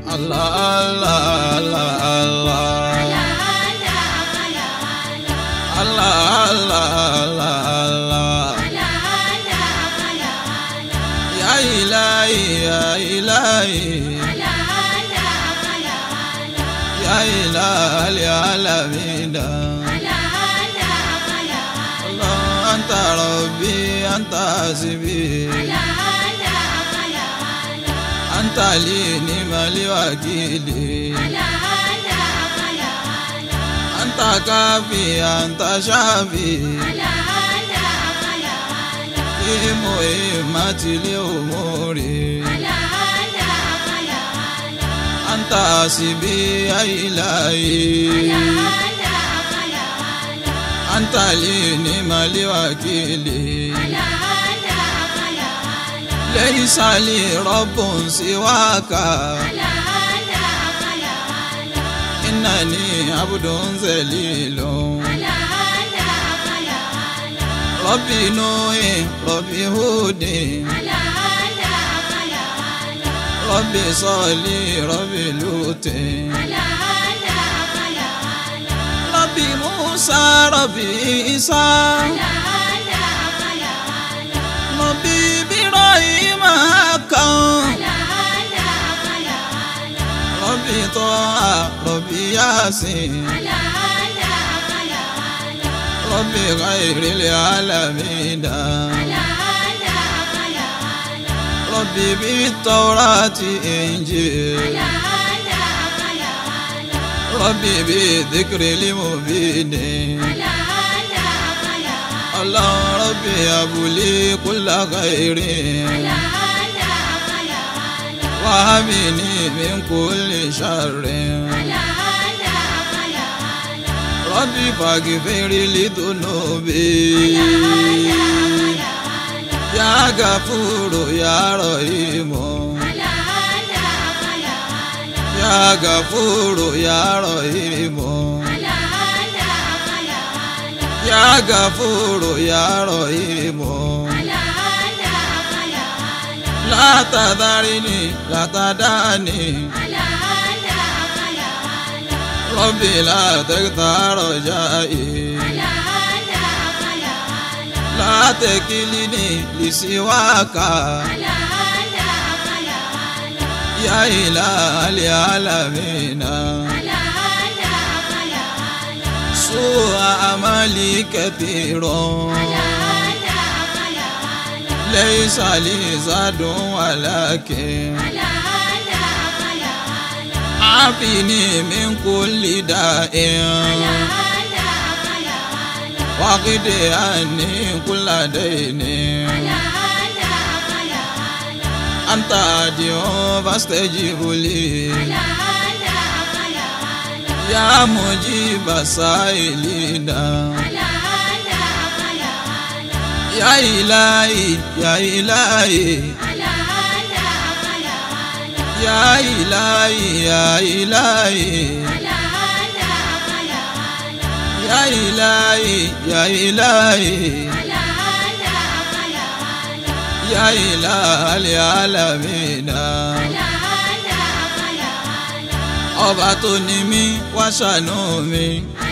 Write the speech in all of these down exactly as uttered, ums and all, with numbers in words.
Allah Allah Allah Allah Allah Allah Allah Ya ilahi ya ilahi Ya ilahi alamin Allah anta rabbi anta hasbi anta li ni'mal wakili anta kafi anta shafi fi muhimmatil umuri anta hasbi ya ilahi anta li ni'mal wakili ليس لي رب سواك إنني عبد ذليل ربي نوح ربي هود ربي صالح ربي لوط ربي موسى ربي عيسى ربي إبراهيم كان ربي طه ربي ياسين ربي غير العالمين ربي بالتوراة إنجيل ربي بالذكر المبين الله ربي أبلي كل خير وهبني من كل شر ربي فاغفر لي ذنوبي يا غفور يا رحيم يا غفور يا رحيم يا غفور يا رحيم لا تذرني لا تدعني ربي لا تقطع رجائي لا تكلني لسواك يا إله العالمين سوء أعمالي كثير ليس لي زاد ولكن عافني من كل داء واقض عني كل دين أنت أدعو فاستجب لي يا مجيب السائلين يا إلهي يا إلهي يا إلهي يا إلهي يا إلهي يا إلهي يا إله العالمين ọba tó ní mí wá ṣàánú mi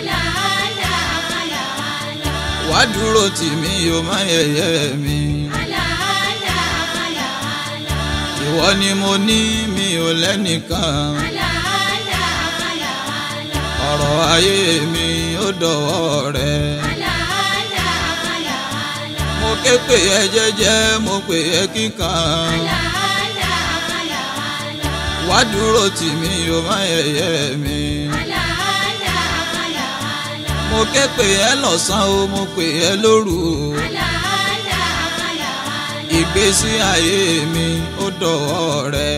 wá dúró tì mí yóò má yẹ̀yẹ́ mi ìwọ ni mo ní mi ò lẹ́nìkan ọ̀rọ̀ ayé mi ó dọ̀wọ́ rẹ mo ké pè ẹ́ jẹ́jẹ́ mo pè ẹ́ kíkan wá dúró tì mí yóò má yẹ̀yẹ́ mi mo ké pè ẹ́ lọ́sàn-án o mo pè ẹ́ lóru ìgbésí ayé mi ó dọ̀wọ́ rẹ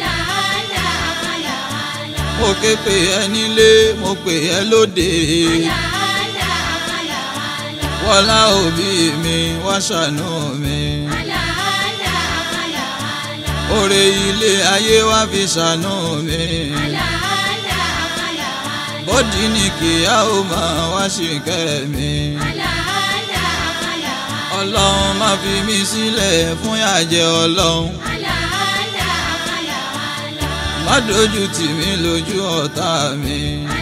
mo ké pè ẹ́ nílé mo pè ẹ́ lóde wọlá òbí mi wá ṣàánú mi oore ilé ayé wá fi ṣàánú mi bọ́dí ni kìyà ó máa wá ṣìkẹ́ mi ọlọ́run má fi mí sílẹ̀ fún yàjẹ́ ọlọ́run má dojú tì mí lójú ọ̀tá mi.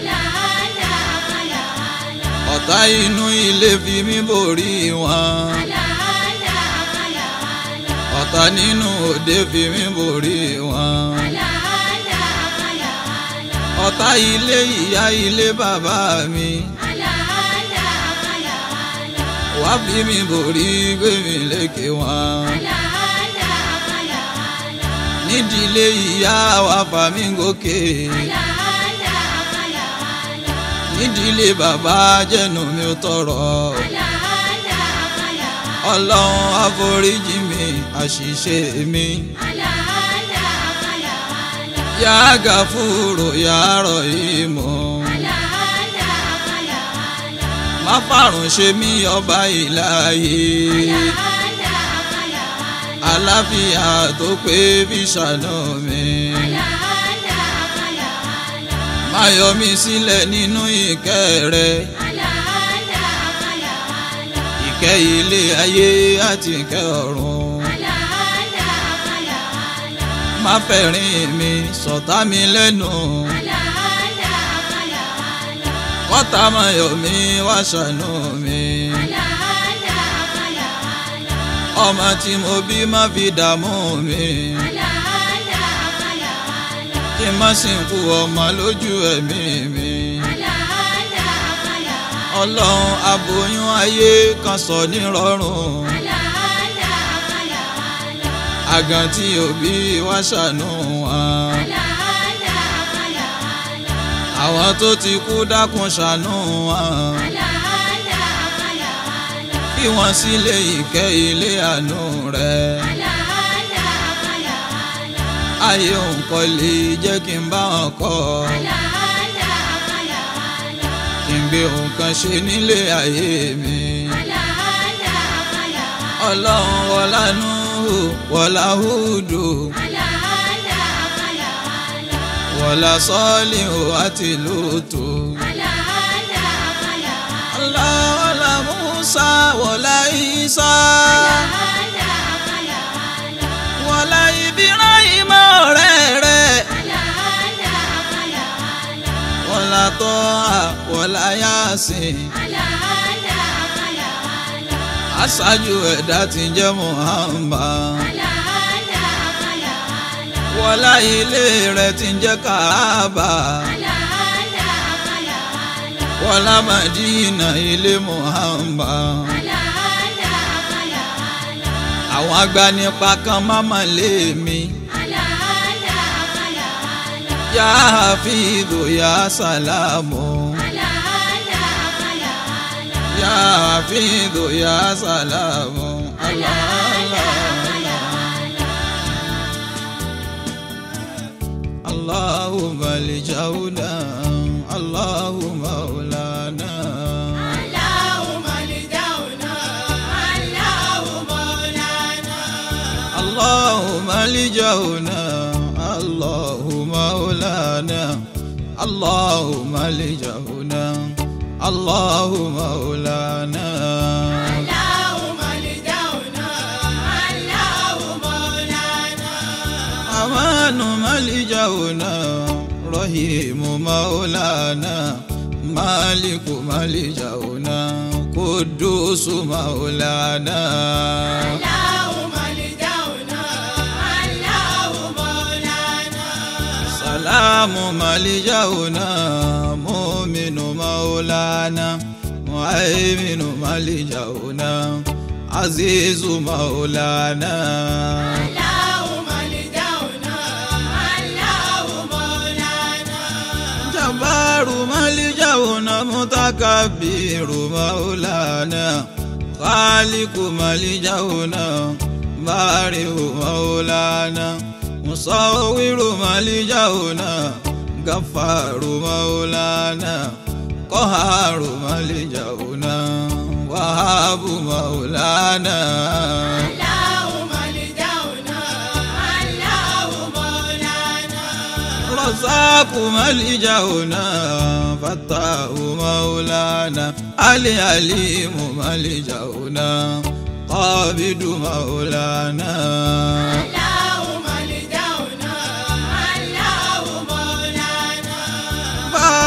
ọ̀tá inú ilé fi mí borí wọn. ọ̀tá nínú òde fi mí borí wọn. ọ̀tá ilé ìyá ilé bàbá mi. wá fi mí borí gbé mi lékè wọn. nídìílé ìyá wa fà mí gòkè. nídìílé bàbá jẹ́nu mi ò tọrọ. ọlọ́run àforíjì mi àṣìṣe mi. Ya Gafuru ya Rahimu. má fàrùn ṣe mí ọba ìlàyé. àlàáfíà tó pé bí ṣàánú mi. má yọ mí sílẹ̀ nínú ìkẹ́ rẹ. ìkẹ́ ilé ayé àti ìkẹ́ ọ̀run. má fẹ̀rín mi sọ̀tá mi lẹ́nu. kọ́tà má yọ mí wá ṣàánú mi. ọmọ tí mo bí má fi dààmú mi. kí n má sìnkú ọmọ lójú ẹ̀mí mi. ọlọ́run aboyún ayé kan sọ ní rọrùn. àgàn tí òbí wá ṣàánú wọn. àwọn tó ti kú dákun ṣàánú wọn. fi wọ́n sílé ìkẹ́ ilé àánú rẹ̀. ayé òǹkọ́ lè jẹ́ kí n bá wọn kọ́. kí n gbé nǹkan ṣe nílé ayé mi. ọlọ́run wọlánú wọlá Húdù. wọlá Sọ́líhù àti Lútù. wọlá Mùsá wọlá Ìsá. wọlá Ibrahim ọ̀rẹ́ rẹ̀. wọlá Tọ́hà wọlá Yásìn. aṣáájú ẹ̀dá tí ń jẹ́ Muhammad. wọlá ilé rẹ̀ tí ń jẹ́ Kaaba. wọlá Madina ilé Muhammad. àwọn agbanipa kan máma lé mi. Ya Hafidhu ya Salamu. Ya Hafidhu ya Salamu. Allah Allah Allah. Allahumma lijawna. Allahumma maulana. Allahumma lijawna. Allahumma maulana. Allahumma lijawna. Allahumma maulana. Allahumma lijawna. Allahumma maulana. Allahumma lijawna. Allahumma maulana. Amanu malijawna. Rahimu maulana. Maliku malijawna. Kudusu maulana. Allahumma lijawna. Allahumma maulana. Salamu malijawna. Mu'minu maulana. Muhaiminu malijawna. Azizu maulana. Allahumma lijawna. Allahumma maulana. Jabbaru malijawna. Mutakabbiru maulana. Khaliqu malijawna. Bari'u maulana. Musawwiru malijawna. Gaffaru maulana. Qaharu malijawna. Wahabu maulana. Allahumma lijawna. Allahumma maulana. Razaqu malijawna. Fattahu maulana. Ali alimu malijawna. Qabidu maulana. Allahumma lijawna.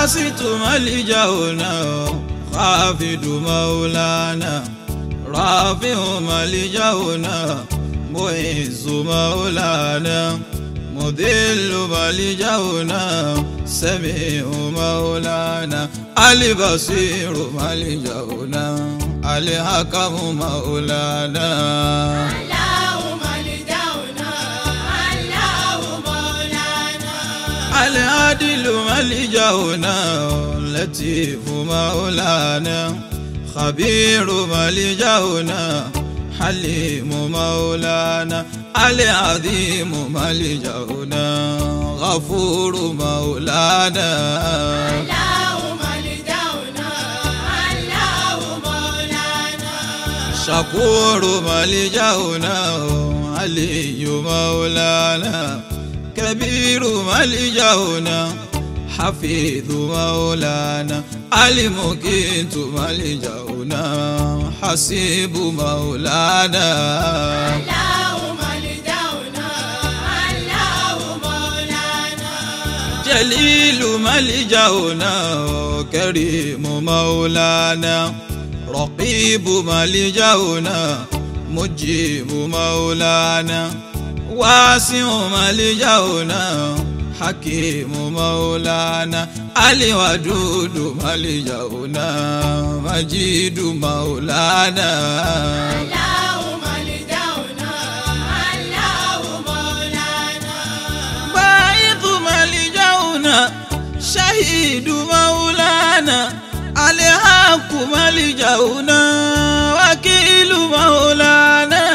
باسط ملجأنا خافض مولانا رافع ملجأنا معز مولانا مذل ملجأنا سميع مولانا البصير ملجأنا الحكم مولانا الله ملجأنا الله مولانا العادل ملجأنا لطيف مولانا خبير ملجأنا حليم مولانا العظيم ملجأنا غفور مولانا الله ملجأنا الله مولانا شكور ملجأنا علي مولانا كبير ملجأنا حفيظ مولانا المقيت ملجأنا حسيب مولانا الله ملجأنا الله مولانا جليل ملجأنا كريم مولانا رقيب ملجأنا مجيب مولانا واسع ملجأنا حكيم مولانا علي ودود ملجأنا مجيد مولانا الله ملجأنا الله مولانا باعث ملجأنا شهيد مولانا الحق ملجأنا وكيل مولانا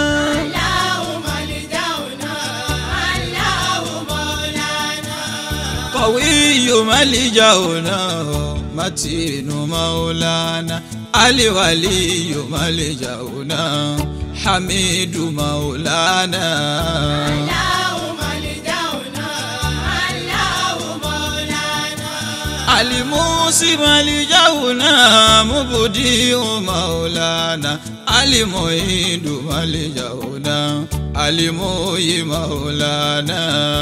قوي ملجأنا متين مولانا الولي ملجأنا حميد مولانا الله ملجأنا الله مولانا الموسي ملجأنا مبدئ مولانا المعيد ملجأنا المحيي مولانا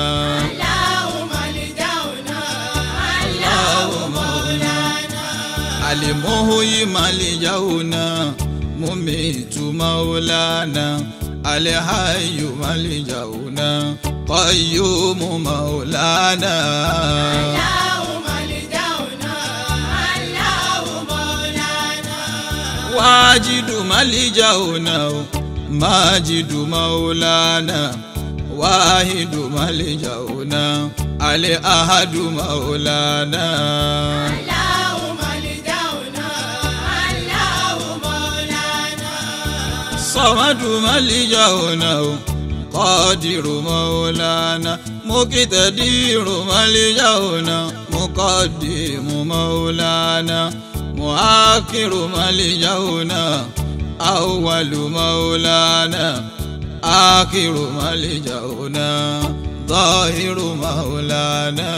المحيي ملجأنا مميت مولانا الحي ملجأنا قيوم مولانا الله ملجأنا الله مولانا واجد ملجأنا ماجد مولانا واحد ملجأنا الأحد مولانا صمد ملجأنا قادر مولانا مقتدير ملجأنا مقدم مولانا مؤخر ملجأنا أول مولانا آخر ملجأنا ظاهر مولانا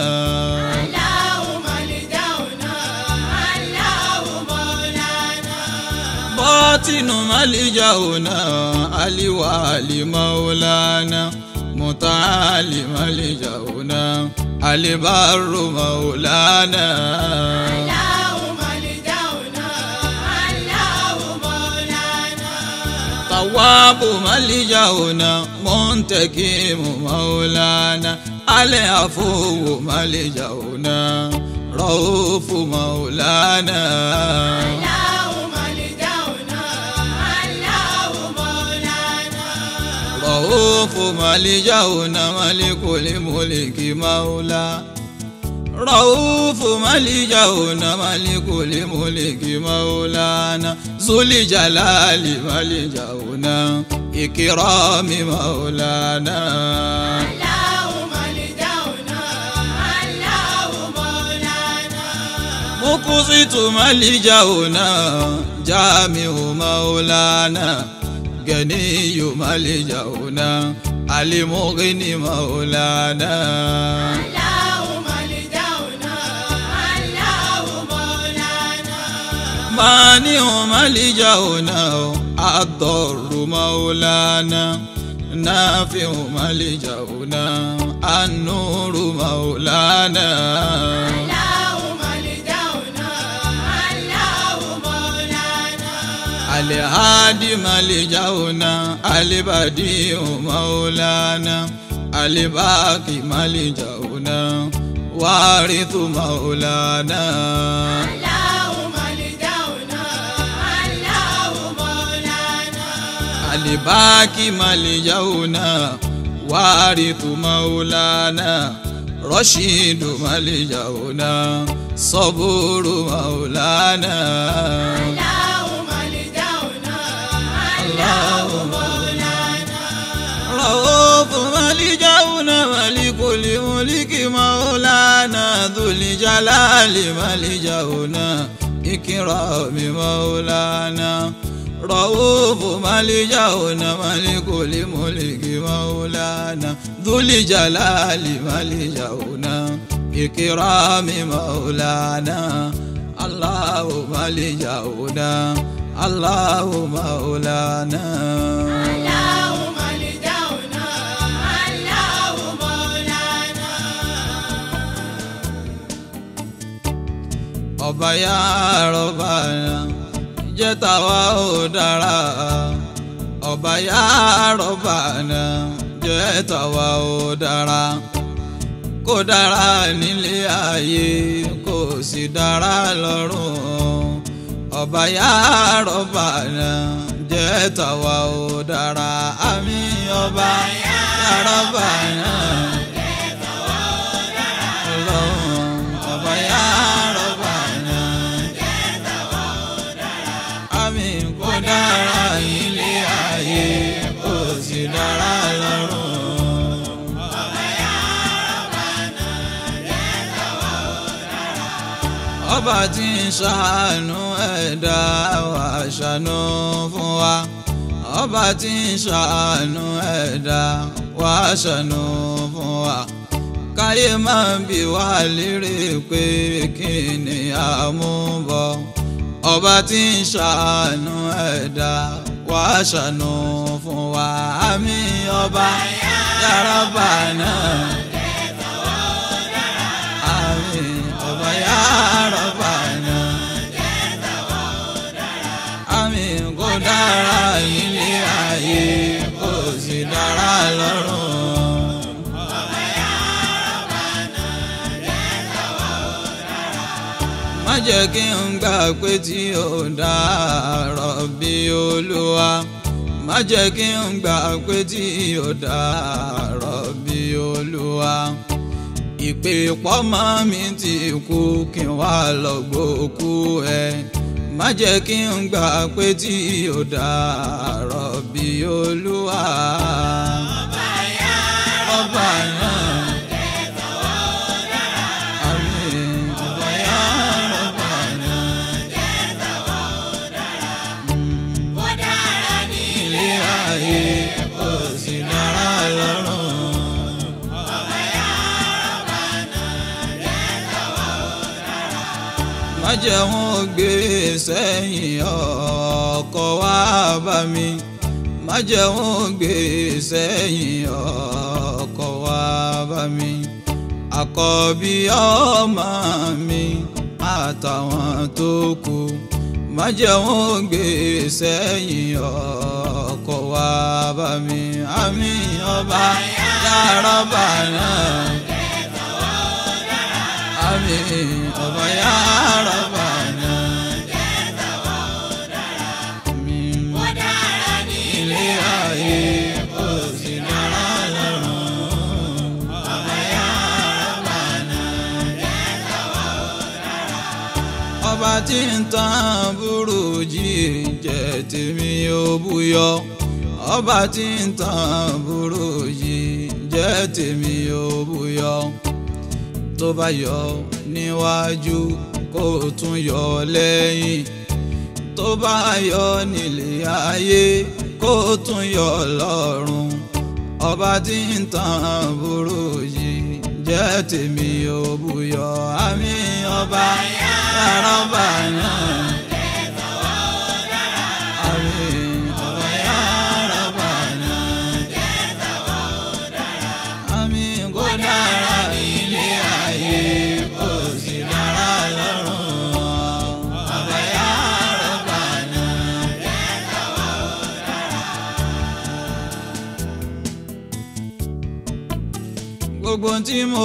باطن ملجأنا الوالي مولانا متعالي ملجأنا البر مولانا الله ملجأنا الله مولانا طواب ملجأنا منتقم مولانا العفو ملجأنا رؤوف مولانا رؤوف ملجأنا ملك الملك مولا رؤوف ملجأنا ملك الملك مولانا ذو الجلال ملجأنا إكرام مولانا الله ملجأنا الله مولانا مقسط ملجأنا جامع مولانا غني ملجأنا المغني مولانا الله ملجأنا الله مولانا مانع ملجأنا الضر مولانا نافع ملجأنا النور مولانا الله alihadi malijauna alibadiu maulana alibaki malijauna warithu maulana. alibaki malijauna warithu maulana rashidu malijauna saburu maulana. رؤوف ملجأنا ملك الملك مولانا ذو الجلال ملجأنا إكرام مولانا. رؤوف ملجأنا ملك الملك مولانا ذو الجلال ملجأنا إكرام مولانا. الله ملجأنا الله مولانا. ọba ya rọba jẹ́ tàwa ó dára. ọba ya rọba jẹ́ tàwa ó dára. kó dára nílé ayé kó sì dára lọ́run. ọba ya rọba jẹ́ tàwa ó dára. àmín ọba ya rọba jẹ́ tàwa ó dára. ọba ya rọba kó dára ilé ayé kó sì dára lọ́run. ọba tí ń ṣàánú ẹ̀dá wa ṣàánú fún wa. ọba tí ń ṣàánú ẹ̀dá wa ṣàánú fún wa. káyé máa ń bi wá lérè pé kí ni àmúbọ̀. ọba tí ń ṣàánú ẹ̀dá wá ṣàánú fún wa. àmín ọba ya Rabbana. àmín ọba ya Rabbana. àmín kó dára ilé ayé kó sì dára lọ́run. má jẹ́ kí n gbà pé tí ó dá Rabbi Olúwa. má jẹ́ kí n gbà pé tí ó dá Rabbi Olúwa. ìpè pọ́mọ́ mi ti kú kí n wá lọ gbókú ẹ̀. má jẹ́ kí n gbà pé tí ó dá Rabbi Olúwa. ọba ya ọba náà. má jẹ́ wọ́n gbé sẹ́yìn ọkọ̀ wá bá mi. má jẹ́ wọ́n gbé sẹ́yìn ọkọ̀ wá bá mi. àkọ́bí ọmọ mi àtàwọn tó kù. má jẹ́ wọ́n gbé sẹ́yìn ọkọ̀ wá bá mi. àmín ọba ya Rabbana. àmín ọba ya Rabbana. àmín kó dára nílé ayé kó sì dára lọ́run. ọba ya Rabbana. ọba tí ń tàn burújí jẹ́ tèmi ó búyọ. ọba tí ń tàn burújí jẹ́ tèmi ó búyọ. tó bá yọ níwájú kó tún yọ lẹ́yìn. tó bá yọ nílé ayé kó tún yọ lọ́run. ọba tí ń tàn burújí jẹ́ tèmi ó búyọ. àmín ọba ya Rabbana. àmín ọba ya Rabbana. àmín kó dára ilé ayé kó sì dára lọ́run. ọba ya Rabbana. gbogbo tí mo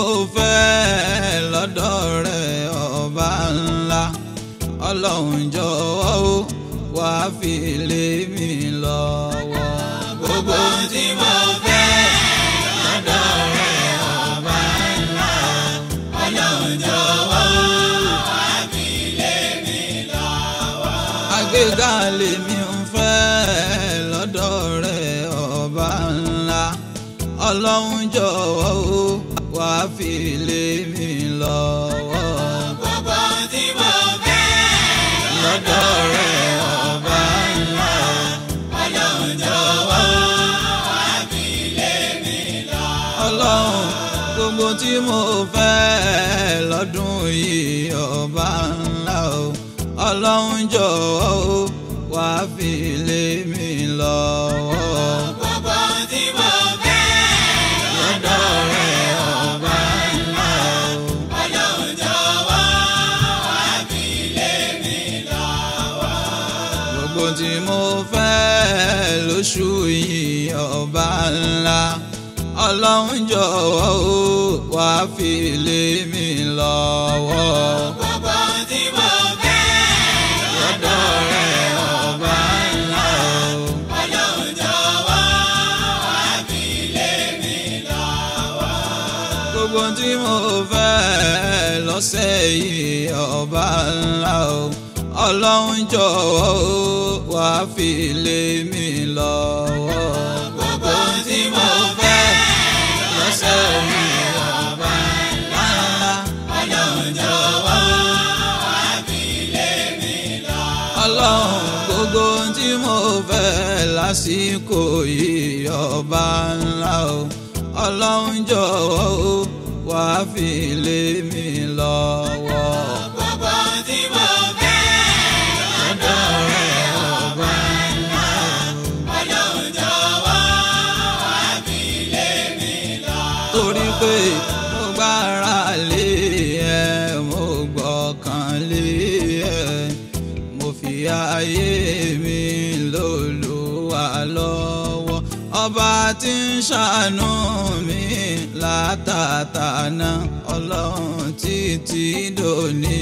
fẹ́ lọ́dọ̀ rẹ̀ ọba ńlá ọlọ́run jọ̀wọ́ o wá fi lé mi lọ́wọ́. gbogbo tí mo fẹ́ lọ́dọ̀ rẹ̀ ọba ńlá ọlọ́run jọ̀wọ́ wá fi lé mi lọ́wọ́. àgbéga lèmi ń fẹ́ lọ́dọ̀ rẹ̀ ọba ńlá ọlọ́run jọ̀wọ́ o wá fi lé mi lọ́wọ́. gbogbo tí mo fẹ́ lọ́dọ̀ rẹ̀ ọba ńlá ọlọ́run jọ̀wọ́ wá fi lé mi lọ́wọ́. ọlọ́run gbogbo tí mo fẹ́ lọ́dún yìí ọba ńlá o ọlọ́run jọ̀wọ́ o wá fi lé mi lọ́wọ́. gbogbo tí mo fẹ́ lọ́dọ̀ rẹ̀ ọba ńlá o ọlọ́run jọ̀wọ́ wá fi lé mi lọ́wọ́. gbogbo tí mo fẹ́ lóṣù yìí ọba ńlá ọlọ́run jọ̀wọ́ o wá fi lé mi lọ́wọ́. gbogbo tí mo fẹ́ lọ́dọ̀ rẹ̀ ọba ńlá o ọlọ́run jọ̀wọ́ wá fi lé mi lọ́wọ́. gbogbo tí mo fẹ́ lọ́sẹ̀ yìí ọba ńlá o ọlọ́run jọ̀wọ́ o wá fi lé mi lọ́wọ́. gbogbo tí mo fẹ́ lọ́sẹ̀ yìí ọba ńlá ọlọ́run jọ̀wọ́ wá fi lé mi lọ́wọ́. ọlọ́run gbogbo tí mo fẹ́ lásìkò yìí ọba ńlá o ọlọ́run jọ̀wọ́ o wá fi lé mi lọ́wọ́. gbogbo tí mo fẹ́ lọ́dọ̀ rẹ̀ ọba ńlá o ọlọ́run jọ̀wọ́ wá fi lé mi lọ́wọ́. torí pé mo gbára lé ẹ mo gbọ́kàn lé ẹ mo fi ayé mi lólùwà lọ́wọ́ ọba tí ń ṣàánú mi látàtàná ọlọ́run títí dòní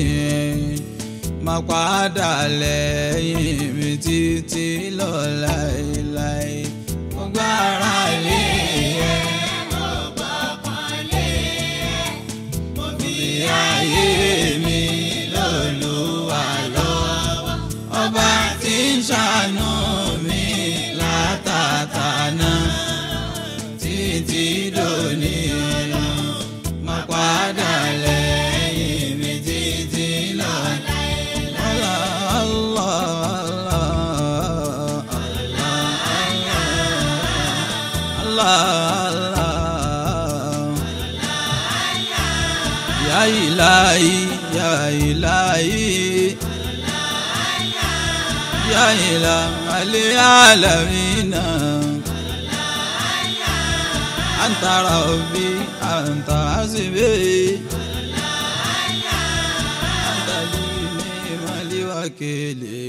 má padà lẹ́yìn mi títí lọ láéláé mo gbára lé ẹ mo gbọ́kàn lé ẹ, mo fi ayé mi lólùwà lọ́wọ́ ọba tí ń ṣàánú mi látàtàná títí dòní má padà lẹ́yìn mi títí lọ. Allah, Allah, Allah, Allah. Ya ilahi, ya ilahi, ya ilahi alamina. Anta rabbi, anta hasbi. Anta dini mali wakili.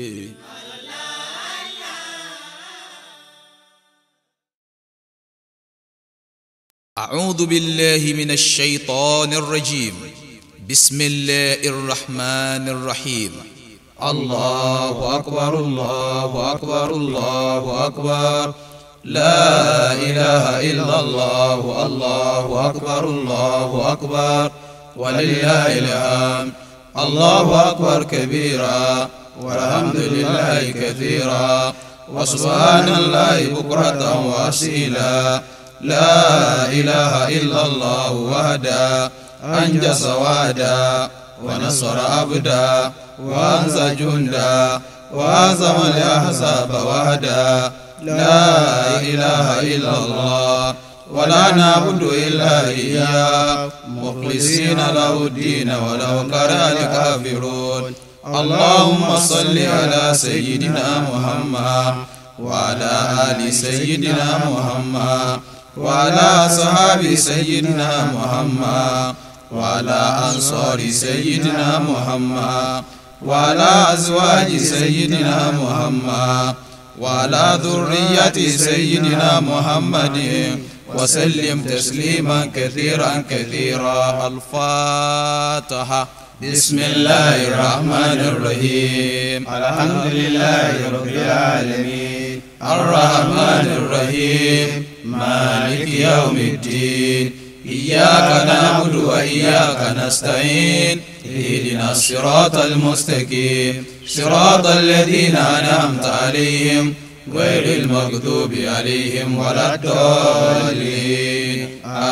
أعوذ بالله من الشيطان الرجيم بسم الله الرحمن الرحيم الله أكبر الله أكبر الله أكبر لا إله إلا الله الله أكبر الله أكبر ولله الحمد الله أكبر كبيرا والحمد لله كثيرا وسبحان الله بكرة وأصيلا لا إله إلا الله وحده أنجز وعدا ونصر عبدا وأنزى جندا وهزم الأحزاب وحدا لا إله إلا الله ولا نعبد إلا إياه مخلصين له الدين ولو كره الكافرون اللهم صل على سيدنا محمد وعلى آل سيدنا محمد وعلى أصحاب سيدنا محمد وعلى أنصار سيدنا محمد وعلى أزواج سيدنا محمد وعلى ذرية سيدنا محمد وسلم تسليما كثيرا كثيرا. الفاتحة. بسم الله الرحمن الرحيم. الحمد لله رب العالمين الرحمن الرحيم مالك يوم الدين. إياك نعبد وإياك نستعين. اهدنا الصراط المستقيم صراط الذين أنعمت عليهم غير المغضوب عليهم ولا الضالين.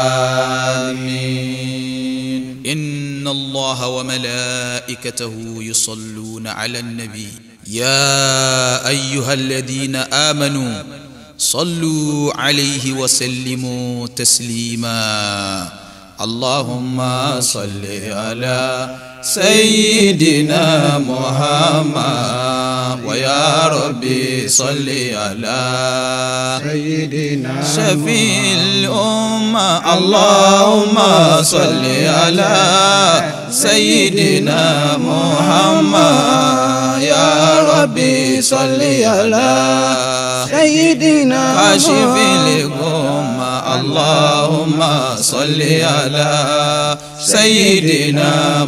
آمين. إن الله وملائكته يصلون على النبي يا أيها الذين آمنوا صلوا عليه وسلموا تسليما. اللهم صل على سيدنا محمد ويا ربي صل على سيدنا شفيع الأمة. اللهم صل على سيدنا محمد يا ربي صل على سيدنا كاشف الغمة. اللهم صل على سيدنا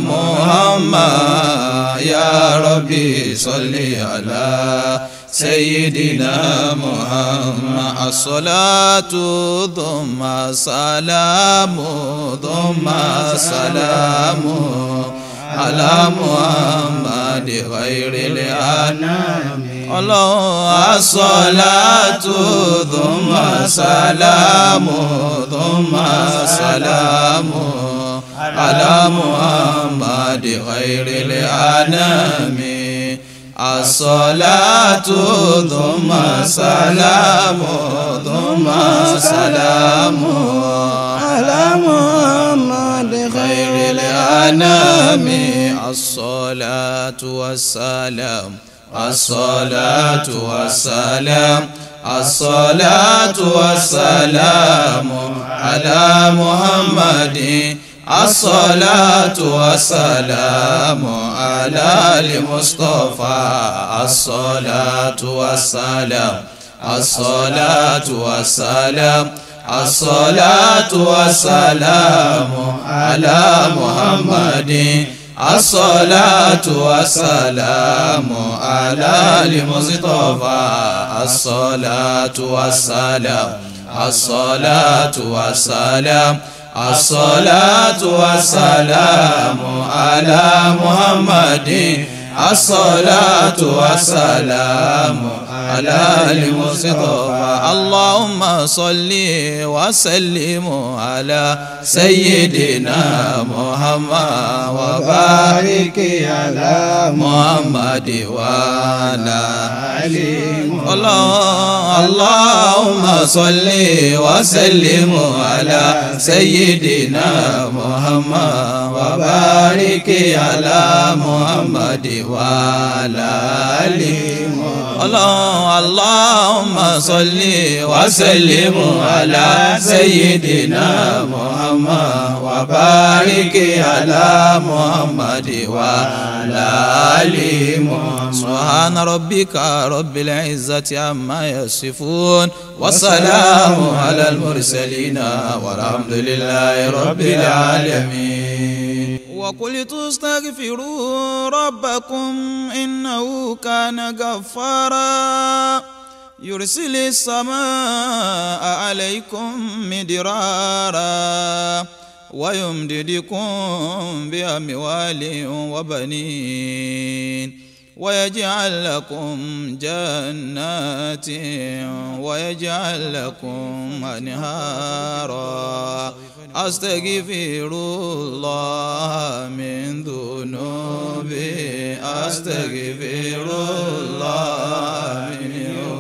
محمد يا ربي صل على سيدنا محمد. الصلاة ثم السلام ثم السلام على محمد خير الأنام. الله الصلاة ثم السلام ثم السلام على محمد خير الأنام. الصلاة ثم السلام ثم السلام على محمد خير الأنام. الصلاة والسلام الصلاة والسلام الصلاة والسلام على محمد. الصلاة والسلام على المصطفى. الصلاة والسلام الصلاة والسلام الصلاة والسلام على محمد. الصلاة والسلام على المصطفى. الصلاة والسلام الصلاة والسلام الصلاة والسلام على محمد. الصلاة والسلام على المصطفى. اللهم صل وسلم على سيدنا محمد وبارك على محمد وعلى آله. اللهم صل وسلم على سيدنا محمد وبارك على محمد وعلى آله. اللهم صل وسلم على سيدنا محمد وبارك على محمد وعلى آله. سبحان ربك رب العزة عما يصفون والسلام على المرسلين والحمد لله رب العالمين. وقلت استغفروا ربكم إنه كان غفارا يرسل السماء عليكم مدرارا ويمددكم بأموال وبنين ويجعل لكم جنات ويجعل لكم أنهارا. أستغفر الله من ذنوبي أستغفر الله من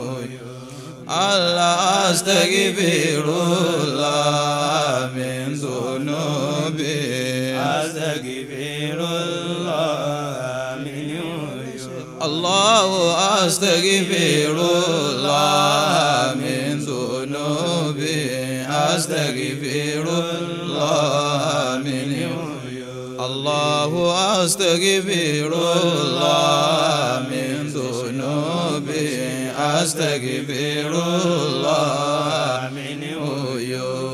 الله أستغفر الله من ذنوبي أستغفر الله من الله أستغفر الله من ذنوبي أستغفر الله من الله أستغفر الله من ذنوبي أستغفر الله من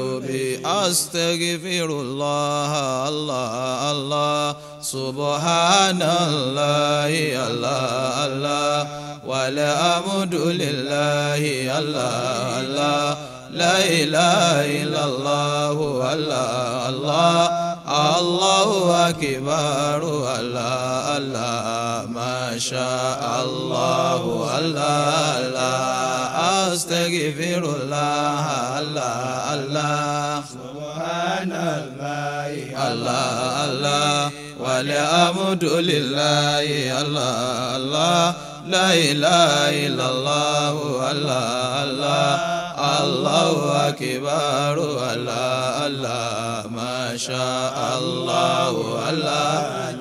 أستغفر الله الله الله سبحان الله الله الله والحمد لله الله الله لا إله إلا الله الله الله الله أكبر الله الله ما شاء الله الله الله أستغفر الله الله الله سبحان الله الله الله والحمد لله الله الله لا إله إلا الله الله الله الله أكبر الله الله ما شاء الله الله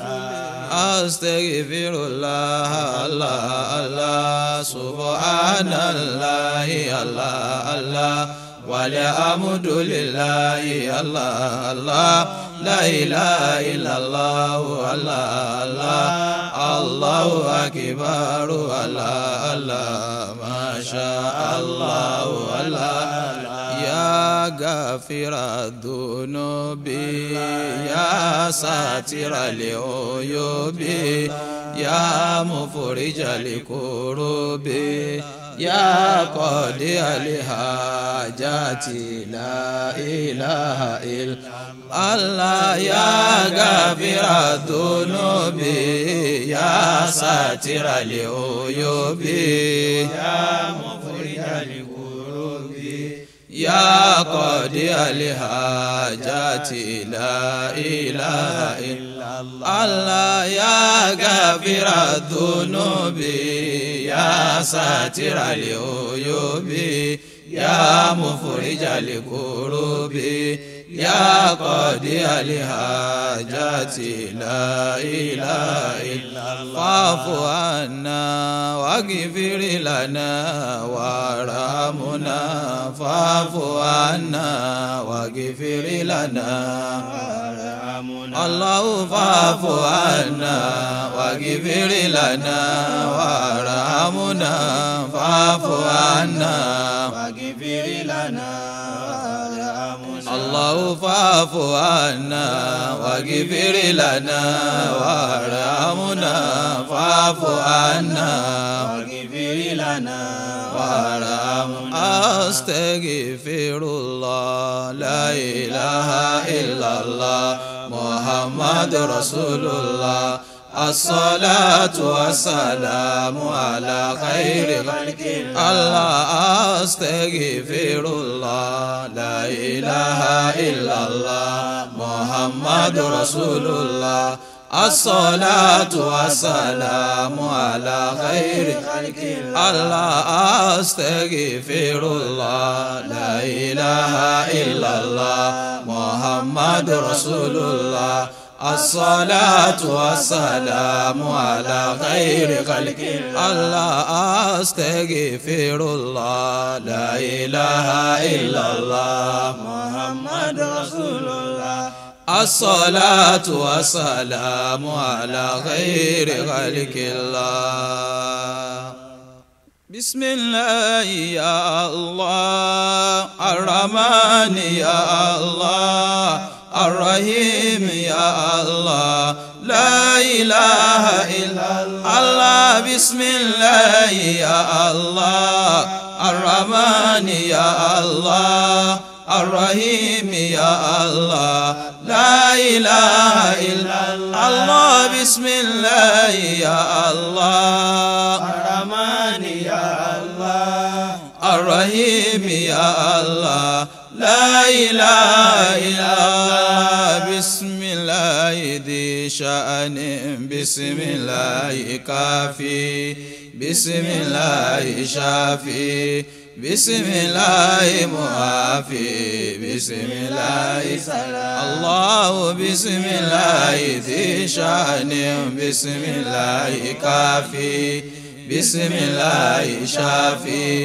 أستغفر الله الله الله سبحان الله الله الله والحمد لله الله الله لا إله إلا الله الله الله الله أكبر الله الله ما شاء الله الله يا غافر الذنوب يا ساتر العيوب يا مفرج الكروب يا قاضي الحاجات لا إله إلا الله يا غافر الذنوب يا ساتر العيوب يا مفرج الكروب يا قاضي الحاجات لا إله إلا الله يا غافر الذنوب يا ساتر العيوب يا مفرج الكروب يا قاضي الحاجات لا إله إلا الله فاعف عنا واغفر لنا وارحمنا فاعف عنا واغفر لنا وارحمنا الله فاعف عنا واغفر لنا وارحمنا فاعف عنا واغفر لنا الله فاعف عنا واغفر لنا وارحمنا فاعف عنا واغفر لنا وارحمنا أستغفر الله لا إله إلا الله محمد رسول الله الصلاة والسلام على خير خلق الله أستغفر الله لا إله إلا الله محمد رسول الله الصلاة والسلام على خير خلق الله أستغفر الله لا إله إلا الله محمد رسول الله الصلاة والسلام على خير خلق الله أستغفر الله لا إله إلا الله محمد رسول الله الصلاة والسلام على خير خلق الله بسم الله يا الله الرحمن يا الله الرحيم يا الله لا إله إلا الله بسم الله يا الله الرحمن يا الله الرحيم يا الله لا إله إلا الله بسم الله يا الله الرحمن يا الله الرحيم يا الله لا إله إلا الله بسم الله ذي شأن بسم الله كافي بسم الله شافي بسم الله معافي بسم الله سلام الله بسم الله ذي شأن بسم الله كافي بسم الله شافي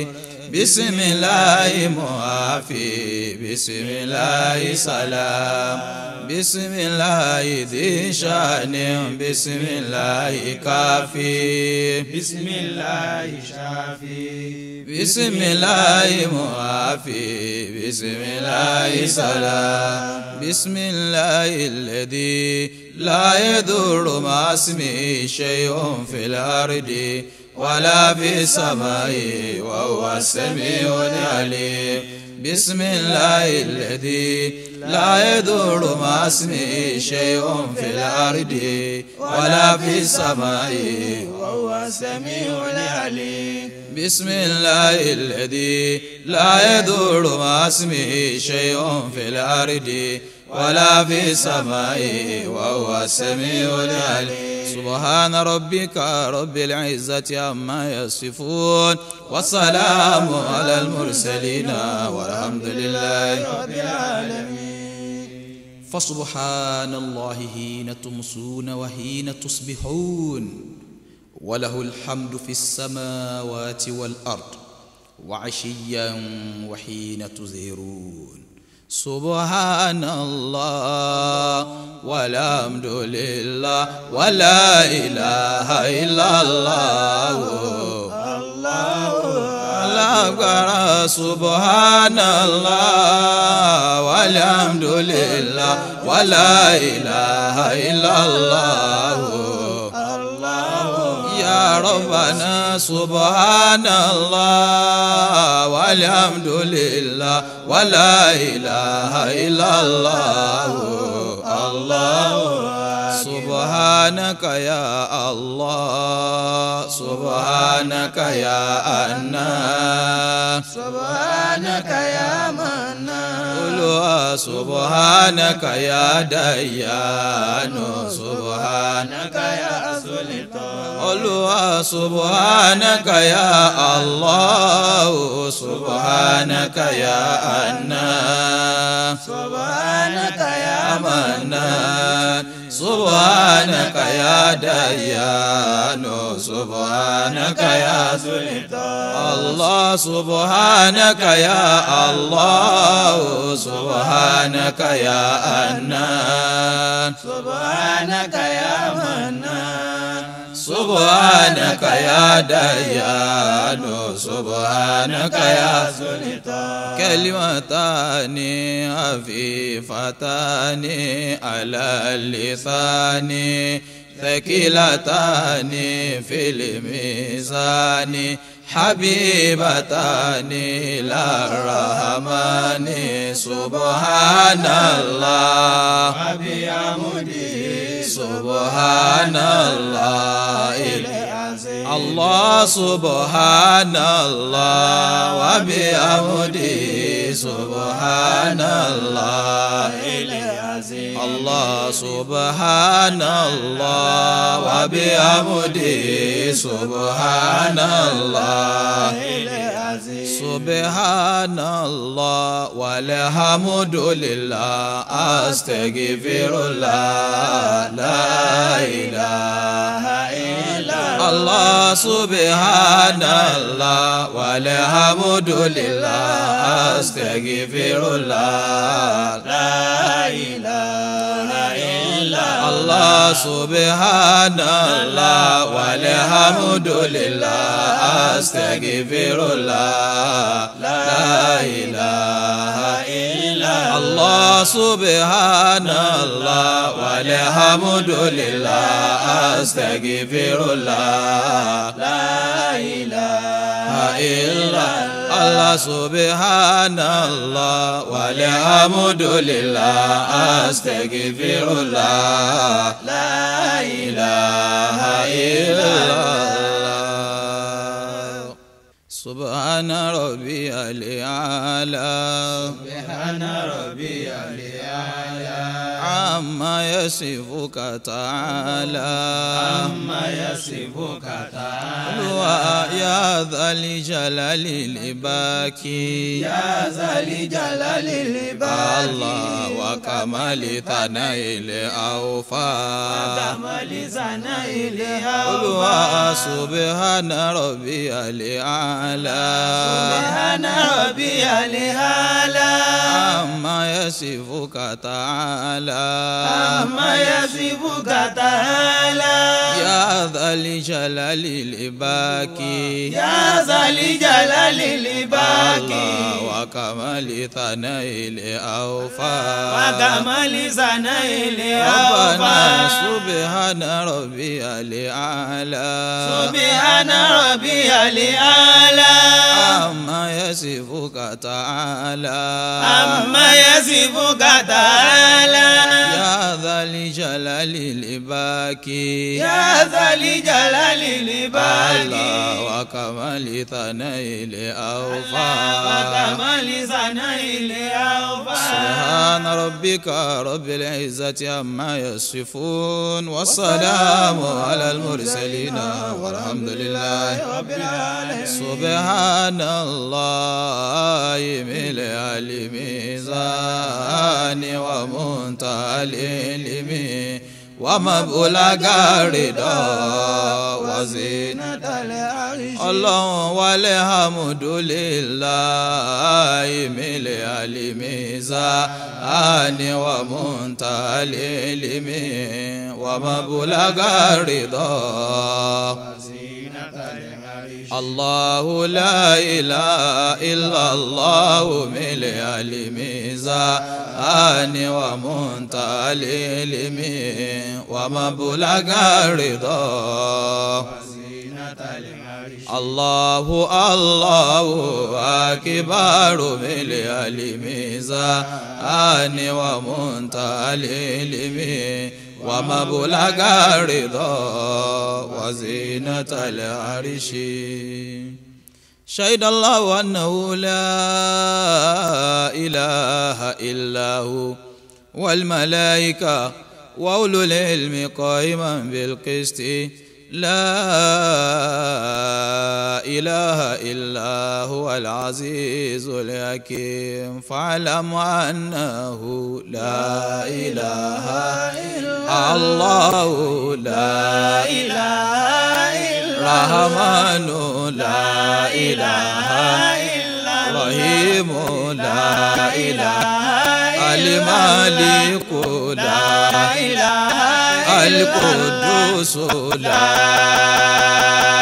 bisimilahi muafi bisimilahi salam bisimilahi dishani bisimilahi kafi bisimilahi shafi bisimilahi muafi bisimilahi salam bisimilahi alladhi la yadurru ma ismihi shay'un fil ardi ولا في السماء وهو السميع العليم بسم الله الذي لا يضر مع اسمه شيء في الأرض ولا في السماء وهو السميع العليم بسم الله الذي لا يضر مع اسمه شيء في الأرض ولا في السماء وهو السميع العليم سبحان ربك رب العزة عما يصفون والسلام على المرسلين والحمد لله رب العالمين. فسبحان الله حين تمسون وحين تصبحون وله الحمد في السماوات والأرض وعشيا وحين تظهرون سبحان الله والحمد لله ولا إله إلا الله الله أكبر سبحان الله والحمد لله ولا إله إلا الله يا ربنا سبحان الله والحمد لله ولا إله إلا الله الله سبحانك يا الله سبحانك يا أنا سبحانك يا منان سبحانك يا ديان سبحانك يا سلطان الله سبحانك يا الله سبحانك يا أنا سبحانك يا منان سبحانك يا ديان سبحانك يا سلطان الله سبحانك يا الله سبحانك يا أنان سبحانك يا منان سبحانك يا ديان سبحانك يا سلطان كلمتان خفيفتان على اللسان ثقيلتان في الميزان حبيبتان إلى الرحمن سبحان الله وبحمده سبحان الله الله سبحان الله وبحمده سبحان الله الله سبحان الله وبحمده سبحان الله سبحان الله والحمد لله أستغفر الله لا إله إلا الله سبحان الله والحمد لله أستغفر الله لا إله إلا الله سبحان الله والحمد لله أستغفر الله لا إله إلا الله سبحان الله والحمد لله أستغفر الله لا إله إلا الله سبحان الله والحمد لله أستغفر الله لا إله إلا الله سبحان ربي الأعلى سبحان ربي الأعلى عما يصفك تعالى عما يصفك تعالى يا ذا الجلال الباكي يا ذا الجلال الباكي الله وكمال ثناء الأوفى وكمال ثناء الأوفى قل سبحان ربي الأعلى سبحان ربي الأعلى عما يصفك تعالى عما يصفك تعالى يا ذا الجلال الباقي يا ذا الجلال الباقي وكمال ثناء الأوفى وكمال ثناء ربنا الأوفى سبحان ربي الأعلى سبحان ربي الأعلى عما يصفك تعالى عما يصفك تعالى يا ذا الجلال الباقي يا ذا الجلال الباقي وكمال ثناء الأوفى وكمال ثناء الأوفى سبحان ربك رب العزة عما يصفون والسلام على المرسلين والحمد لله رب العالمين سبحان الله ملء الميزان ومنتهى العلم ومبلغ الرضا وزينة العرش الله والحمد لله ملء الميزان ومنتهى العلم ومبلغ الرضا الله لا إله إلا الله ملء الميزان ومنتهى العلم ومبلغ الرضا الله الله أكبر ملء الميزان ومنتهى العلم ومبلغ الرضا وزينة العرش شهد الله أنه لا إله إلا هو والملائكة وأولو العلم قائما بالقسط لا إله إلا هو العزيز الحكيم فاعلم أنه لا إله إلا الله لا إله إلا الرحمن لا إله إلا الرحيم لا إله المالك لا إله القدوس لا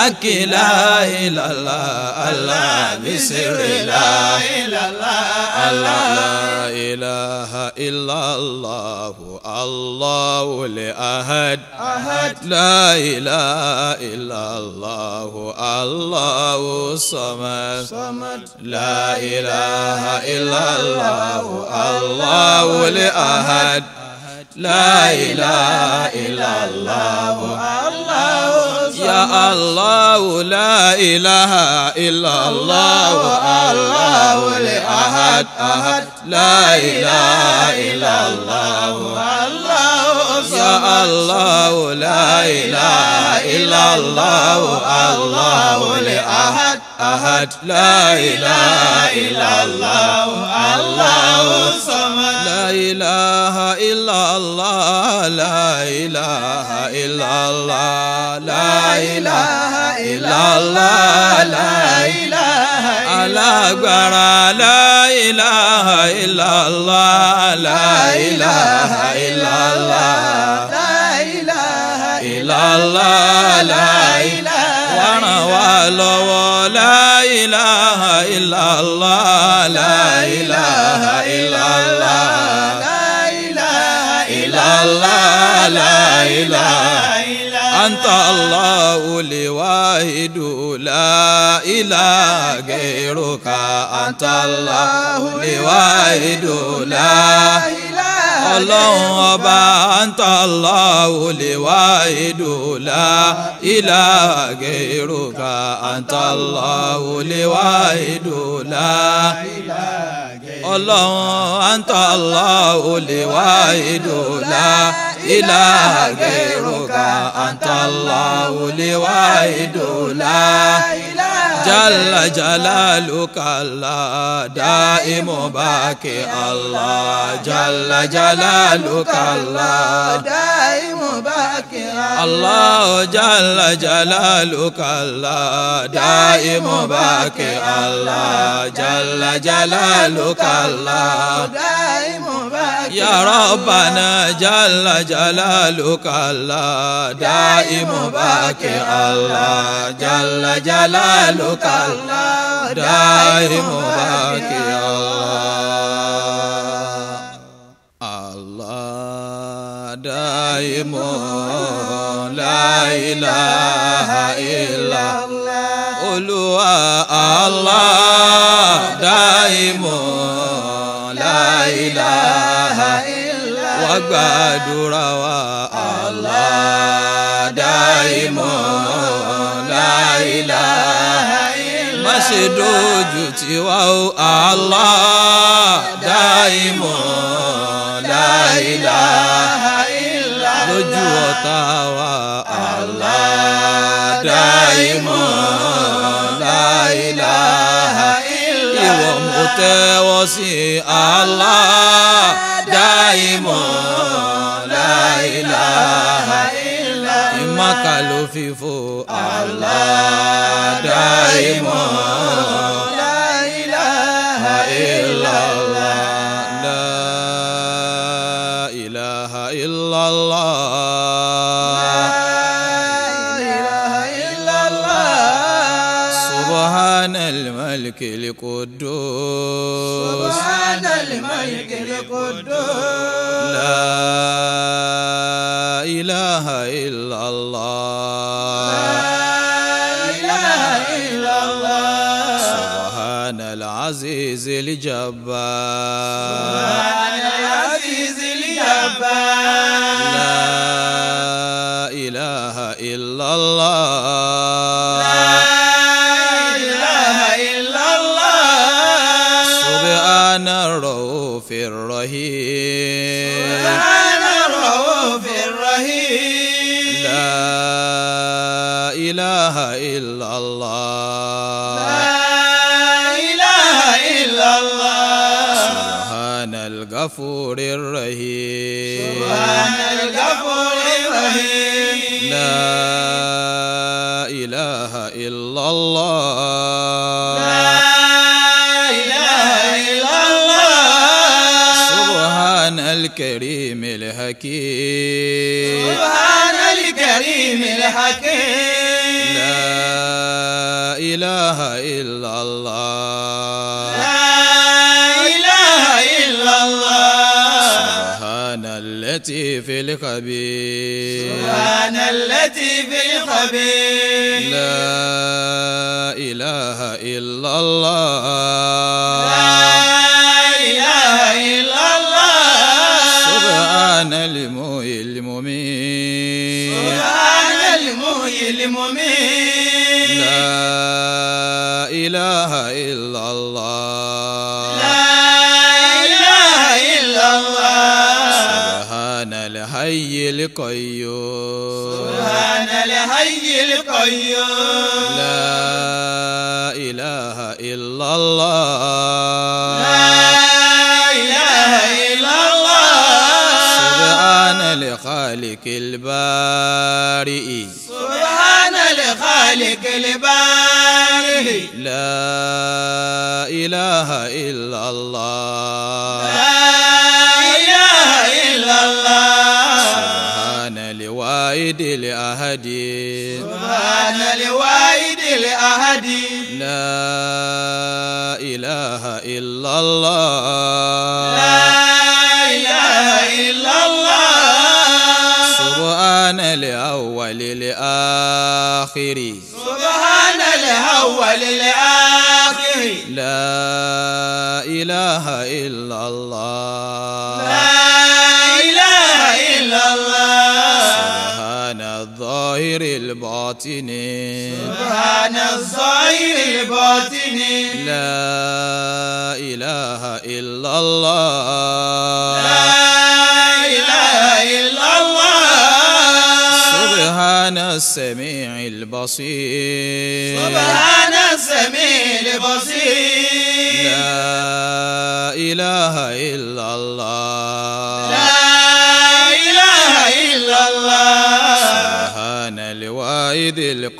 بحق لا إله إلا الله الله بسر لا إله إلا الله لا إله إلا الله الله الأحد لا إله إلا الله الله الصمد لا إله إلا الله الله الأحد لا إله إلا الله يا الله لا إله إلا الله الله الأحد لا إله إلا الله يا الله لا إله إلا الله الله الأحد أحد لا إله إلا الله الله الصمد لا إله إلا الله لا إله إلا الله لا إله إلا الله لا إله إلا الله لا إله إلا الله لا إله إلا الله لا إله إلا الله لا إله وانا والله لا إله إلا الله لا إله إلا الله لا إله إلا الله لا إله أنت الله الواحد لا إله غيرك أنت الله الواحد لا إله الله أبا أنت الله الواحد لا إله غيرك أنت الله الواحد لا إله الله أنت الله الواحد لا إله غيرك أنت الله الواحد لا جل جلالك الله دائم باقي الله جل جلالك الله دائم باقي الله جل جلالك الله دائم باقي الله جل جلالك الله دائم باقي يا ربنا جل جلالك الله دائم باقي الله جل جلالك الله دائم باقي الله الله دائم لا إله إلا الله قولوا الله دائم لا إله إلا وقدر الله دائم لا إله إلا ما سدوجتي واو الله دائم لا إله إلا لójú ọ̀tá wa Allah دائم لا إله إلا ìwọ mo tẹ́wọ́ sí Allah دائم لا إله إلا ìmọ̀ká ló fi fò Allah دائم لا إله إلا الله لا إله إلا الله سبحان الملك القدوس سبحان الملك القدوس لا إله إلا الله لا إله إلا الله سبحان العزيز الجبار سبحان العزيز الجبار لا إله إلا الله سبحان الرؤوف الرحيم سبحان الرؤوف الرحيم لا إله إلا الله لا إله إلا الله سبحان الغفور الرحيم سبحان الغفور الرحيم لا إله إلا الله الكريم الحكيم سبحان الكريم الحكيم لا اللطيف الخبير سبحان اللطيف الخبير لا إله إلا الله لا إله إلا الله سبحان المحيي المميت سبحان المحيي المميت لا إله إلا الله لا إله إلا الله سبحان الحي القيوم سبحان الحي القيوم لا إله إلا الله لا إله إلا الله سبحان الخالق البارئ سبحان الخالق البارئ لا إله إلا الله لا إله إلا الله سبحان الواحد الأحد سبحان الواحد الأحد لا إله إلا الله لا إله إلا الله سبحان الأول الآخر سبحان الأول الآخر لا إله إلا الله لا إله إلا الله سبحان الظاهر الباطن سبحان الظاهر الباطن لا إله إلا الله لا إله إلا الله سبحان السميع البصير سبحان السميع البصير لا إله إلا الله لا إله إلا الله سبحان الواحد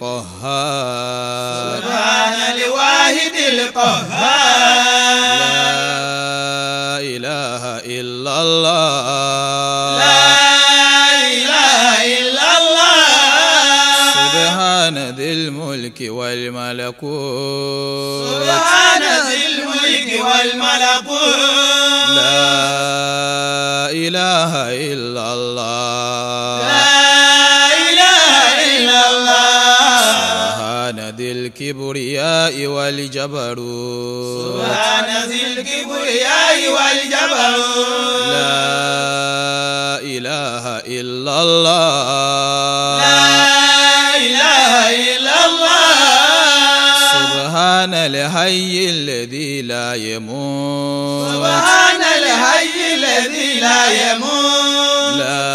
القهار سبحان الواحد القهار لا إله إلا الله لا إله إلا الله سبحان ذي الملك والملكوت سبحان ذي الملك والملكوت لا إله إلا الله لا إله إلا الله سبحان ذي الكبرياء والجبروت سبحان ذي الكبرياء والجبروت لا إله إلا الله لا إله إلا الله سبحان الحي الذي لا يموت سبحان الحي الذي لا يموت لا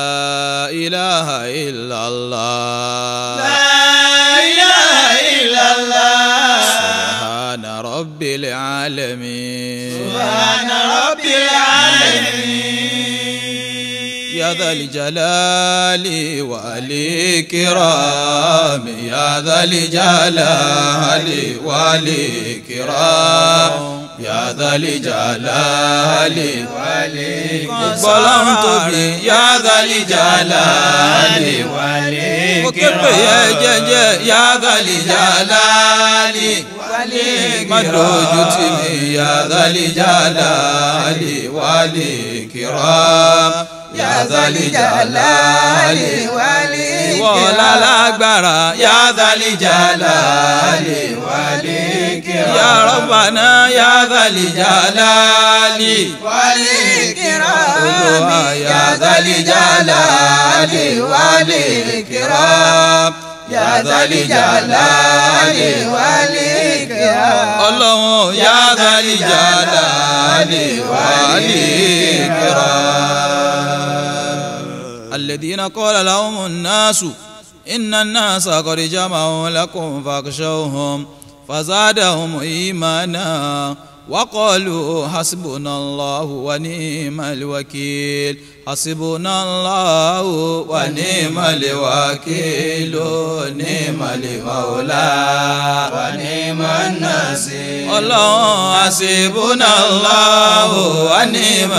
إله إلا الله لا إله إلا الله سبحان رب العالمين سبحان رب العالمين يا ذا الجلال والإكرام يا ذا الجلال والإكرام يا ذا الجلال والإكرام tóbi يا ذا الجلال والإكرام يا جنجة يا ذا الجلال má dojú tì mí يا ذا الجلال والإكرام يا ذا الجلال والإكرام wọ́lá lágbára يا ذا الجلال والإكرام يا ربنا يا ذا الجلال والإكرام Olúwa يا ذا الجلال والإكرام يا ذا الجلال والإكرام Ọlọ́run يا ذا الجلال والإكرام الذين قال لهم الناس إن الناس قد جمعوا لكم فاخشوهم فزادهم إيمانا وقالوا حسبنا الله ونعم الوكيل حسبنا الله ونعم الوكيل نعم المولى ونعم النصير الله حسبنا الله ونعم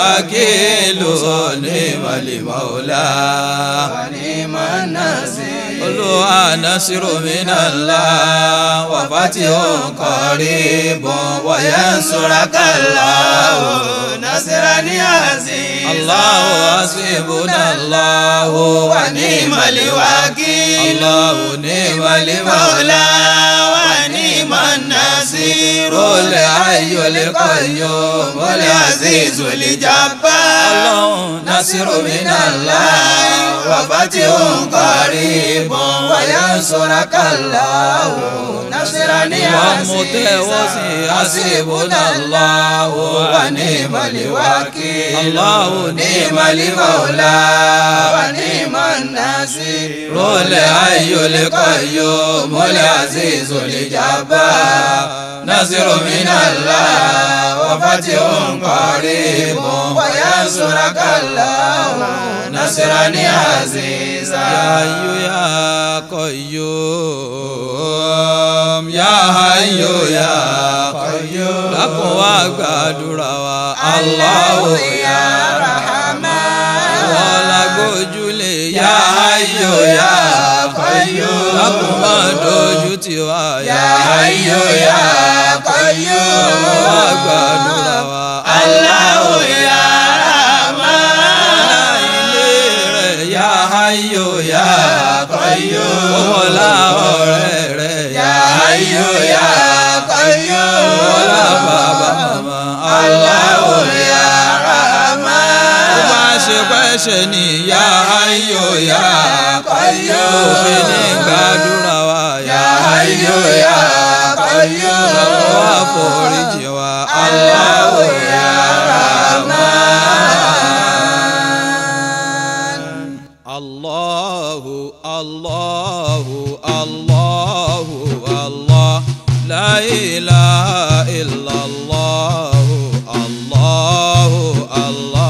الوكيل نعم المولى ونعم النصير Olúwa nasiru minallah wa fatihun qaribun wa yansurakallahu nasran aziz. Allahu hasbunallahu wa ni'mal wakil. Allahu ni'mal mawla wa ni'man nasir. Qul hayyul qayyum wal azizul jabbar. Allahu nasiru minallah wa fatihun qaribun wa yansurakallahu nasran aziz. hasbunallahu wa ni'mal wakil. Allahu ni'mal mawla wa ni'man nasir. Qul hayyul qayyum wal azizul jabbar. Nasiru minallah wa fatihun qaribun wa yansurakallahu nasran aziza. Ya hayyu ya qayyum ya hayyu ya qayyum dákun wá gbàdúrà wa. Allahu ya rahman. wala gbójúlé ya hayyu ya qayyum dákun má dojú tì wá. Ya hayyu ya qayyum wá gbàdúrà wa. Allahu ya rahman. ilé rẹ̀ ya hayyu ya qayyum. wọlá ọ̀rẹ́ rẹ̀ Ya hayyu ya qayyum. wọlá bàbá màmá. Allahu ya rahman. Ó bá ṣe pẹ́ṣẹ̀ ní ya hayyu ya qayyum. òfin ní gbàdúrà wa. Ya hayyu ya qayyum. wá foríjì wa. Allahu ya rahman. Allahu Allahu Allahu Allah la ilaha illallah Allahu Allah.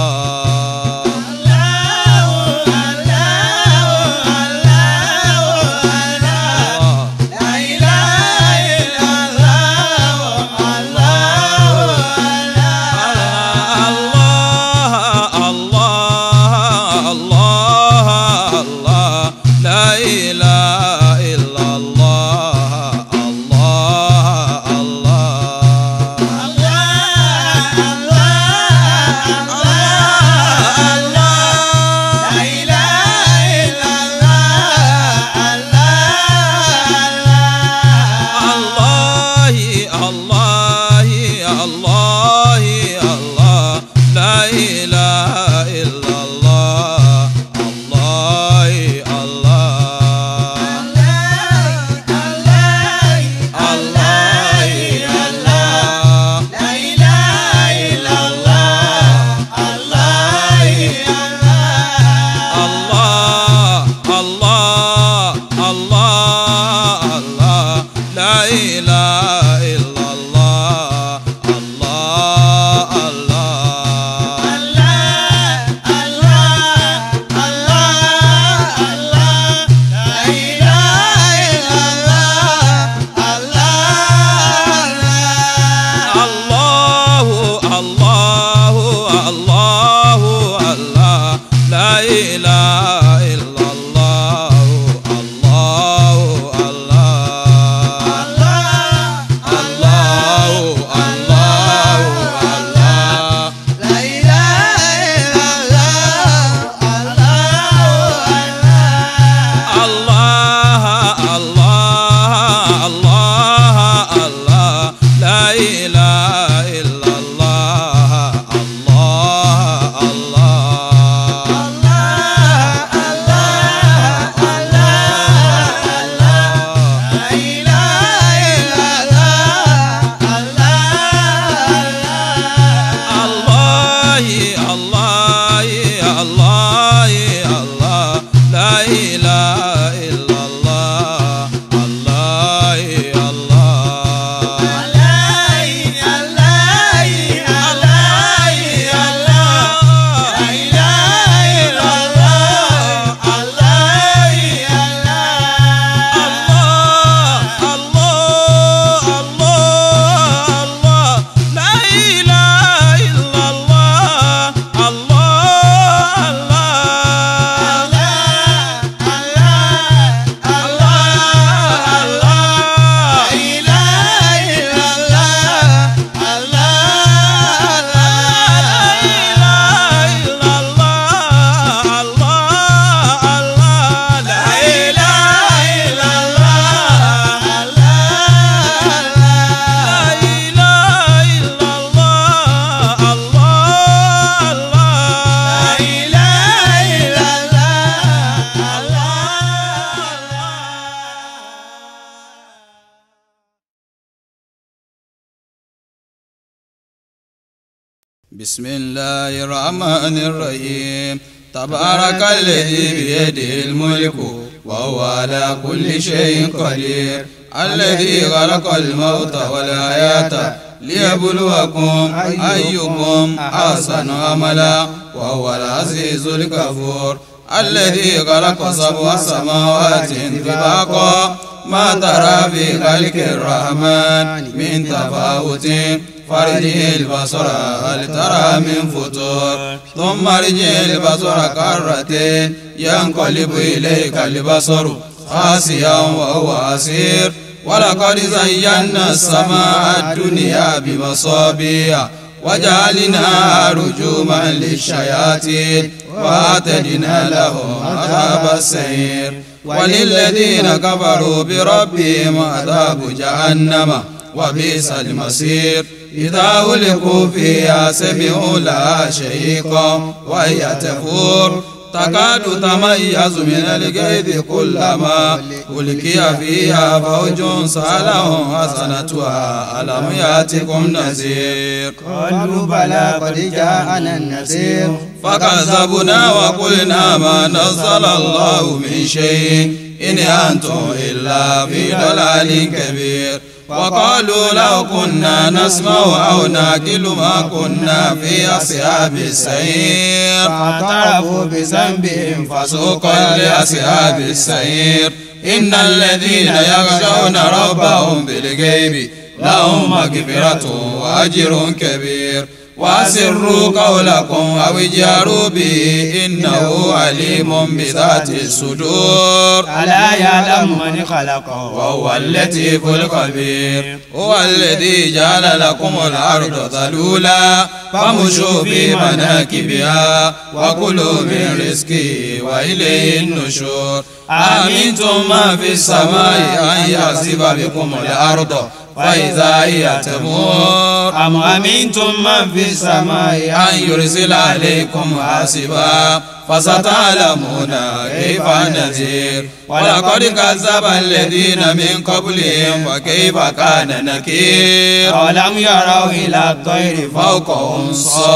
Allah بسم الله الرحمن الرحيم تبارك الذي بيده الملك وهو على كل شيء قدير الذي خلق الموت والحياة ليبلوكم أيكم أحسن عملا وهو العزيز الغفور الذي خلق سبع سماوات طباقا ما ترى في خلق الرحمن من تفاوت فارجع البصر هل ترى من فطور ثم ارجع البصر كرتين ينقلب إليك البصر خاسئا وهو حسير ولقد زينا السماء الدنيا بمصابيح وجعلناها رجوما للشياطين وأعتدنا لهم عذاب السعير وللذين كفروا بربهم عذاب جهنم وبئس المصير إذا ألقوا فيها سمعوا لها شهيقا وهي تفور تكاد تميز من الغيظ كلما ألقي فيها فوج سألهم حسنتها ألم يأتكم نذير قالوا بلى قد جاءنا النذير فكذبنا وقلنا ما نزل الله من شيء إن أنتم إلا في ضلال كبير وقالوا لو كنا نسمع أو نعقل ما كنا في أصحاب السعير فاعترفوا بذنبهم فسوقا لأصحاب السعير إن الذين يخشون ربهم بالغيب لهم مغفرة وأجر كبير وأسروا قولكم أو اجهروا به إنه عليم بذات الصدور ألا يعلم من خلقه وهو اللطيف الخبير هو الذي جعل لكم الأرض ذلولا فامشوا في مناكبها وكلوا من رزقه وإليه النشور أأمنتم من في السماء أن يخسف بكم الأرض فإذا هي تمور أم أمنتم من في السماء أن يرسل عليكم حاسبا فستعلمون كيف نذير ولقد كذب الذين من قبلهم وكيف كان نكير ولم يروا إلى الطير فوقهم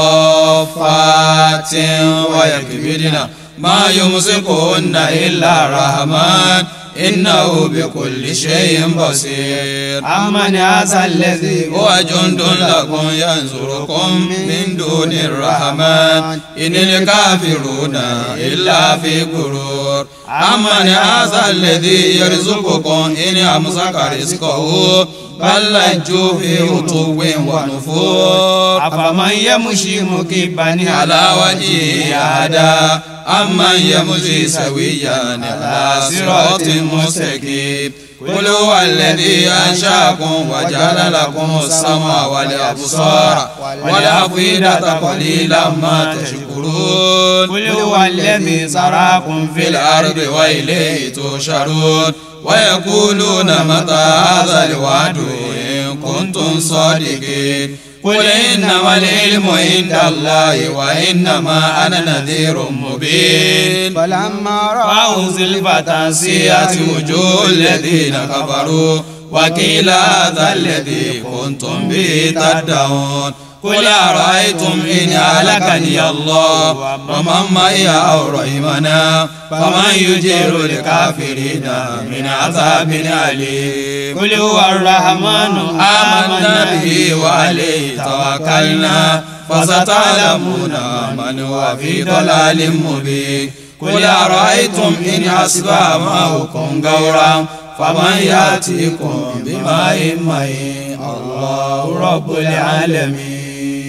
صافات ويكبرن ما يمسكهن إلا الرحمن إنه بكل شيء بصير أمن هذا الذي هو جند لكم ينصركم من دون الرحمن إن الكافرون إلا في غرور أمن هذا الذي يرزقكم إن أمسك رزقه بل لجوا في عتو ونفور أفمن يمشي مكبا على وجهه أهدى أمن يمشي سويا على صراط مستقيم قل هو الذي أنشأكم وجعل لكم السمع والأبصار والأفئدة قليلا ما تشكرون قل هو الذي زرعكم في الأرض وإليه تحشرون ويقولون متى هذا الوعد إن كنتم صادقين قل إنما العلم عند الله وإنما أنا نذير مبين فلما رأوا زلفة سيئت وجوه الذين كفروا وقيل هذا الذي كنتم به تدعون قل أرأيتم إن أهلكني الله ومن معي أو رحمنا فمن يجير الكافرين من عذاب أليم قل هو الرحمن آمنا به وعليه توكلنا فستعلمون من هو في ضلال مبين قل أرأيتم إن أصبح ماؤكم غورا فمن يأتيكم بماء معين الله رب العالمين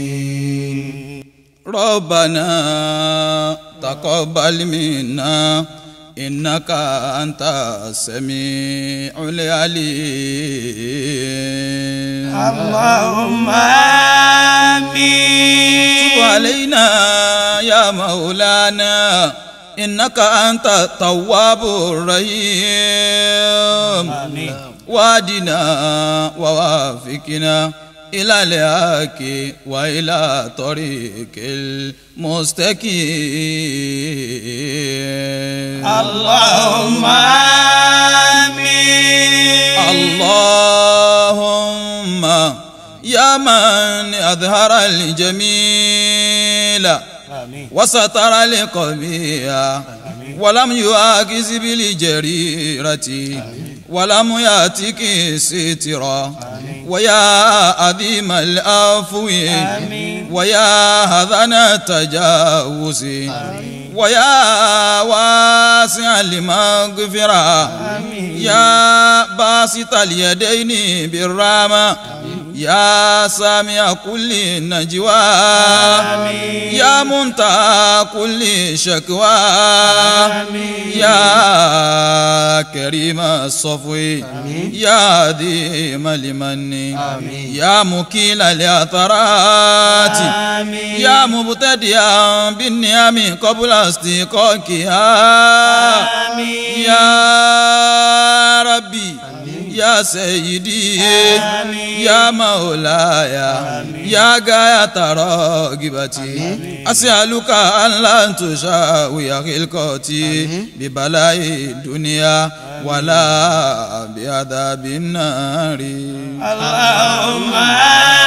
ربنا تقبل منا إنك أنت السميع العليم اللهم آمين تب علينا يا مولانا إنك أنت التواب الرحيم آمين وادنا ووافقنا إلى الحق وإلى طريق المستقيم اللهم آمين اللهم يا من أظهر الجميل الجميل وستر القبيح ولم يؤاخذ بالجريرة ولم يأتك سترا ويا عظيم العفو ويا هذن التجاوز ويا واسع المغفرة يا باسط اليدين بالرحمة يا سامع كل نجوى يا منتهى كل شكوى يا كريم الصفو يا عظيم المن يا مكيل العثرات يا مبتدئا بالنعم قبل استحقاقها يا ربي يا سيدي يا مولاي يا غاية راغبتي أسألك أن لا تشاوي خلقتي ببلاء الدنيا ولا بعذاب النار. اللهم